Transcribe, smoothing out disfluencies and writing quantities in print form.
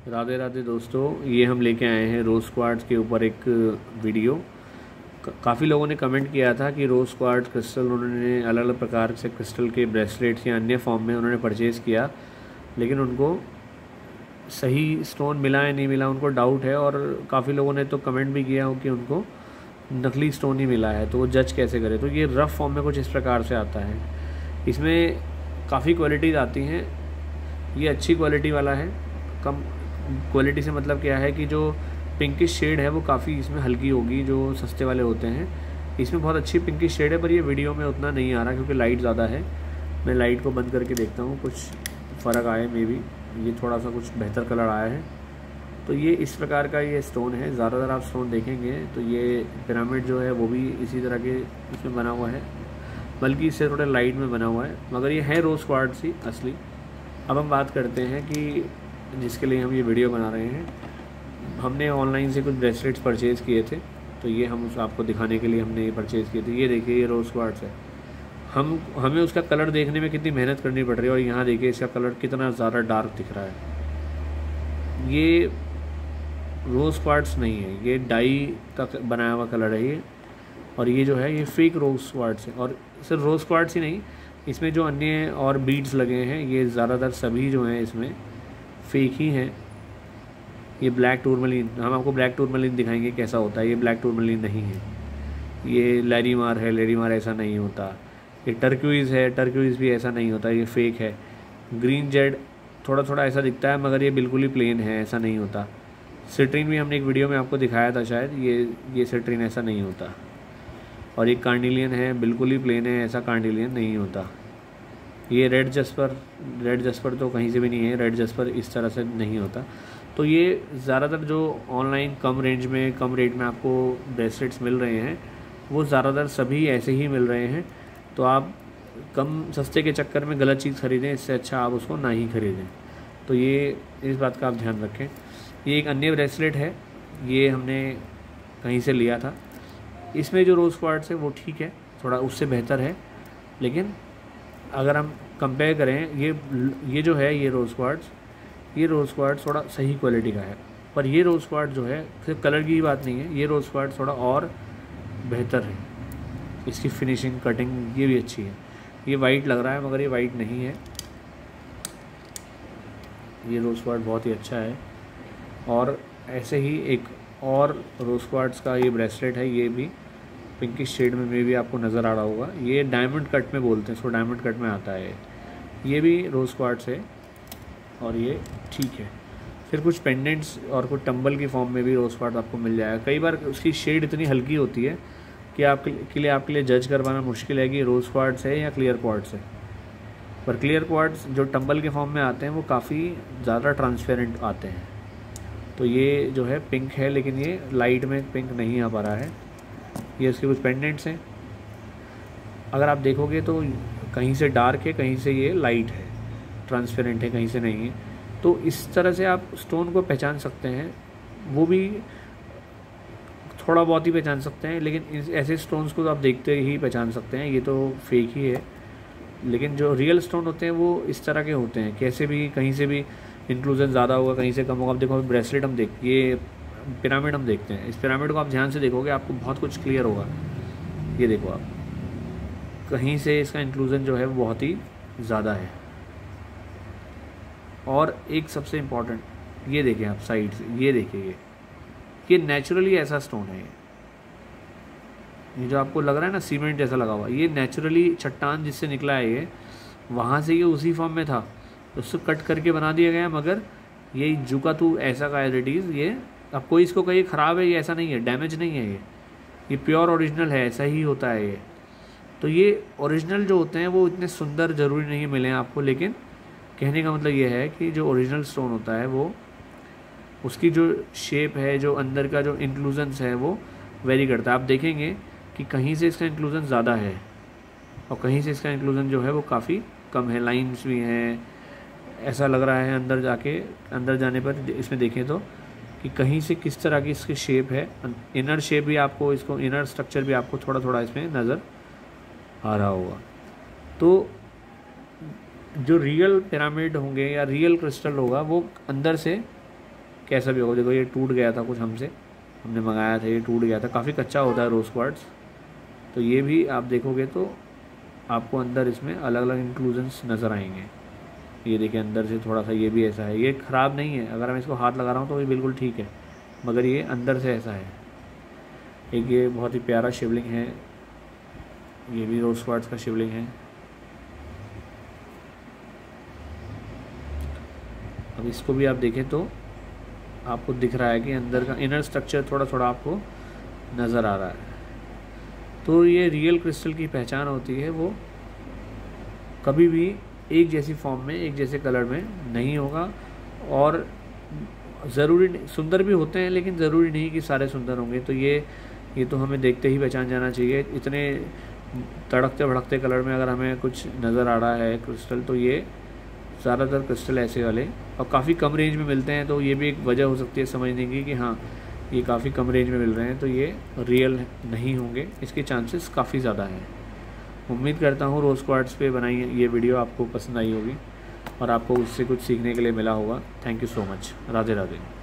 राधे राधे दोस्तों, ये हम लेके आए हैं रोज़ क्वार्ट्ज के ऊपर एक वीडियो। काफ़ी लोगों ने कमेंट किया था कि रोज़ क्वार्ट्ज क्रिस्टल उन्होंने अलग अलग प्रकार से क्रिस्टल के ब्रेसलेट्स या अन्य फॉर्म में उन्होंने परचेज़ किया, लेकिन उनको सही स्टोन मिला या नहीं मिला उनको डाउट है। और काफ़ी लोगों ने तो कमेंट भी किया हो कि उनको नकली स्टोन ही मिला है, तो वो जज कैसे करें। तो ये रफ़ फॉर्म में कुछ इस प्रकार से आता है। इसमें काफ़ी क्वालिटीज़ आती हैं। ये अच्छी क्वालिटी वाला है। कम क्वालिटी से मतलब क्या है कि जो पिंकिश शेड है वो काफ़ी इसमें हल्की होगी, जो सस्ते वाले होते हैं। इसमें बहुत अच्छी पिंकिश शेड है, पर ये वीडियो में उतना नहीं आ रहा क्योंकि लाइट ज़्यादा है। मैं लाइट को बंद करके देखता हूँ, कुछ फ़र्क आए मे बी। ये थोड़ा सा कुछ बेहतर कलर आया है। तो ये इस प्रकार का ये स्टोन है। ज़्यादातर आप स्टोन देखेंगे तो ये पिरामिड जो है वो भी इसी तरह के इसमें बना हुआ है, बल्कि इससे थोड़ा लाइट में बना हुआ है, मगर ये है रोज़ क्वार्ट्ज ही असली। अब हम बात करते हैं कि जिसके लिए हम ये वीडियो बना रहे हैं, हमने ऑनलाइन से कुछ ब्रेसलेट्स परचेज़ किए थे, तो ये हम उस आपको दिखाने के लिए हमने ये परचेज़ किए थे। ये देखिए, ये रोज़ क्वार्ट्ज है। हमें उसका कलर देखने में कितनी मेहनत करनी पड़ रही है, और यहाँ देखिए इसका कलर कितना ज़्यादा डार्क दिख रहा है। ये रोज़ क्वार्ट्ज नहीं है, ये डाई का बनाया हुआ कलर है ये। और ये जो है ये फेक रोज़ क्वार्ट्ज है। और सिर्फ रोज़ क्वार्ट्ज ही नहीं, इसमें जो अन्य और बीड्स लगे हैं ये ज़्यादातर सभी जो हैं इसमें फेक ही हैं। ये ब्लैक टूरमलिन, हम आपको ब्लैक टूरमलिन दिखाएंगे कैसा होता है। ये ब्लैक टूरमलिन नहीं है, ये लैरीमार है। लैरीमार ऐसा नहीं होता। ये टर्क्यूइज़ है, टर्क्यूइज़ भी ऐसा नहीं होता, ये फेक है। ग्रीन जेड थोड़ा थोड़ा ऐसा दिखता है, मगर ये बिल्कुल ही प्लेन है, ऐसा नहीं होता। सिट्रीन भी हमने एक वीडियो में आपको दिखाया था शायद, ये सिट्रीन ऐसा नहीं होता। और ये कार्निलियन है, बिल्कुल ही प्लेन है, ऐसा कार्निलियन नहीं होता। ये रेड जस्पर तो कहीं से भी नहीं है, रेड जस्पर इस तरह से नहीं होता। तो ये ज़्यादातर जो ऑनलाइन कम रेंज में कम रेट में आपको ब्रेसलेट्स मिल रहे हैं, वो ज़्यादातर सभी ऐसे ही मिल रहे हैं। तो आप कम सस्ते के चक्कर में गलत चीज़ ख़रीदें, इससे अच्छा आप उसको ना ही ख़रीदें। तो ये इस बात का आप ध्यान रखें। ये एक अन्य ब्रेसलेट है, ये हमने कहीं से लिया था। इसमें जो रोज़ क्वार्ट्ज है वो ठीक है, थोड़ा उससे बेहतर है, लेकिन अगर हम कंपेयर करें, ये जो है ये रोज़ क्वार्ट्ज थोड़ा सही क्वालिटी का है। पर ये रोज़ क्वार्ट्ज जो है, सिर्फ कलर की ही बात नहीं है, ये रोज़ क्वार्ट्ज थोड़ा और बेहतर है। इसकी फिनिशिंग, कटिंग ये भी अच्छी है। ये वाइट लग रहा है, मगर ये वाइट नहीं है। ये रोज़ क्वार्ट्ज बहुत ही अच्छा है। और ऐसे ही एक और रोज़ क्वार्ट्ज का ये ब्रेसलेट है, ये भी पिंकिश शेड में भी आपको नज़र आ रहा होगा। ये डायमंड कट में बोलते हैं इसको, डायमंड कट में आता है। ये भी रोज़ क्वार्ट्ज है और ये ठीक है। फिर कुछ पेंडेंट्स और कुछ टंबल की फॉर्म में भी रोज़ क्वार्ट्ज आपको मिल जाएगा। कई बार उसकी शेड इतनी हल्की होती है कि आपके लिए जज कर पाना मुश्किल है कि रोज़ क्वार्ट्ज है या क्लियर क्वार्ट्ज है। पर क्लियर क्वार्ट्ज जो टंबल के फॉर्म में आते हैं वो काफ़ी ज़्यादा ट्रांसपेरेंट आते हैं। तो ये जो है पिंक है, लेकिन ये लाइट में पिंक नहीं आ पा रहा है। ये उसके कुछ पेंडेंट्स हैं, अगर आप देखोगे तो कहीं से डार्क है, कहीं से ये लाइट है, ट्रांसपेरेंट है, कहीं से नहीं है। तो इस तरह से आप स्टोन को पहचान सकते हैं, वो भी थोड़ा बहुत ही पहचान सकते हैं। लेकिन ऐसे स्टोन्स को तो आप देखते ही पहचान सकते हैं, ये तो फेक ही है। लेकिन जो रियल स्टोन होते हैं वो इस तरह के होते हैं, कैसे भी कहीं से भी इंक्लूजन ज़्यादा होगा, कहीं से कम होगा। अब देखो ब्रेसलेट ये पिरामिड हम देखते हैं, इस पिरामिड को आप ध्यान से देखोगे आपको बहुत कुछ क्लियर होगा। ये देखो आप, कहीं से इसका इंक्लूजन जो है वो बहुत ही ज़्यादा है। और एक सबसे इम्पॉर्टेंट, ये देखें आप साइड से, ये देखिए, ये नेचुरली ऐसा स्टोन है। ये जो आपको लग रहा है ना सीमेंट जैसा लगा हुआ, ये नेचुरली चट्टान जिससे निकला है, ये वहाँ से ये उसी फॉर्म में था, उसको कट करके बना दिया गया। मगर ये जुकातू ऐसा का एज इट इज़, ये अब कोई इसको कहीं ख़राब है, ये ऐसा नहीं है, डैमेज नहीं है, ये प्योर ओरिजिनल है, ऐसा ही होता है ये। तो ये ओरिजिनल जो होते हैं वो इतने सुंदर ज़रूरी नहीं मिले आपको, लेकिन कहने का मतलब ये है कि जो ओरिजिनल स्टोन होता है वो उसकी जो शेप है, जो अंदर का जो इंक्लूजन्स है वो वेरी करता है। आप देखेंगे कि कहीं से इसका इंक्लूजन ज़्यादा है और कहीं से इसका इंक्लूजन जो है वो काफ़ी कम है। लाइन्स भी हैं, ऐसा लग रहा है अंदर जाने पर इसमें देखें तो कि कहीं से किस तरह की इसकी शेप है। इनर शेप भी आपको, इसको इनर स्ट्रक्चर भी आपको थोड़ा थोड़ा इसमें नज़र आ रहा होगा। तो जो रियल पिरामिड होंगे या रियल क्रिस्टल होगा वो अंदर से कैसा भी होगा। देखो ये टूट गया था, कुछ हमने मंगाया था, ये टूट गया था, काफ़ी कच्चा होता है रोज़ क्वार्ट्ज़। तो ये भी आप देखोगे तो आपको अंदर इसमें अलग अलग इंक्लूजन्स नज़र आएंगे। ये देखिए अंदर से थोड़ा सा ये भी ऐसा है, ये ख़राब नहीं है, अगर मैं इसको हाथ लगा रहा हूँ तो ये बिल्कुल ठीक है, मगर ये अंदर से ऐसा है। एक ये बहुत ही प्यारा शिवलिंग है, ये भी रोज़ क्वार्ट्ज़ का शिवलिंग है। अब इसको भी आप देखें तो आपको दिख रहा है कि अंदर का इनर स्ट्रक्चर थोड़ा थोड़ा आपको नज़र आ रहा है। तो ये रियल क्रिस्टल की पहचान होती है, वो कभी भी एक जैसी फॉर्म में, एक जैसे कलर में नहीं होगा। और ज़रूरी सुंदर भी होते हैं, लेकिन ज़रूरी नहीं कि सारे सुंदर होंगे। तो ये तो हमें देखते ही पहचान जाना चाहिए। इतने तड़कते भड़कते कलर में अगर हमें कुछ नज़र आ रहा है क्रिस्टल, तो ये ज़्यादातर क्रिस्टल ऐसे वाले और काफ़ी कम रेंज में मिलते हैं। तो ये भी एक वजह हो सकती है समझने की कि हाँ ये काफ़ी कम रेंज में मिल रहे हैं, तो ये रियल नहीं होंगे, इसके चांसेस काफ़ी ज़्यादा हैं। उम्मीद करता हूँ रोज़ क्वार्ट्ज़ पे बनाई ये वीडियो आपको पसंद आई होगी और आपको उससे कुछ सीखने के लिए मिला होगा। Thank you so much. Radhe Radhe.